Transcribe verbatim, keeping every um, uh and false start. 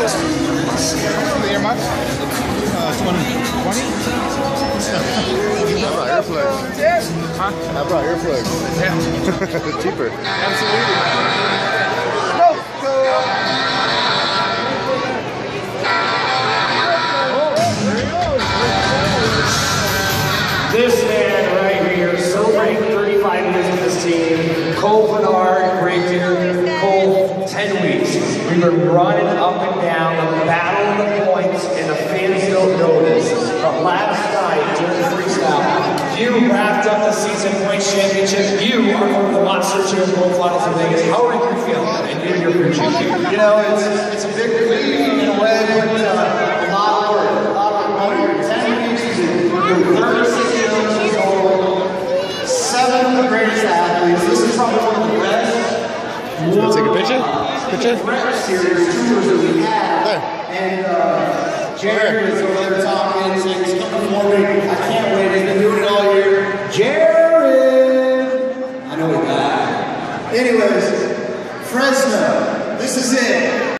The air miles? Uh, twenty. twenty? I brought earplugs. Huh? I brought earplugs. Yeah. Cheaper. Absolutely. This man right here, celebrating thirty-five years with this team, Cole Bernard, great dude. Cole, ten weeks. We've been running up and down the battle of the points, and the fans don't know this. But last night, during the freestyle, you wrapped up the season points championship. You are one of the monster cheer gold finals in Vegas. How are you feeling? And you and your crew chief? You know, it's it's a big relief in a way, but uh, a lot of work. A lot of work. ten weeks to do. We're doing thirty-six shows total. Seven of the greatest athletes. This is probably one of the best. Wanna take a picture? Picture? Series tours that we have. And uh, Jared is over there talking, saying he's coming for me. I can't wait. He's been doing it all year. Jared! I know he's bad. Anyways, Fresno, this is it.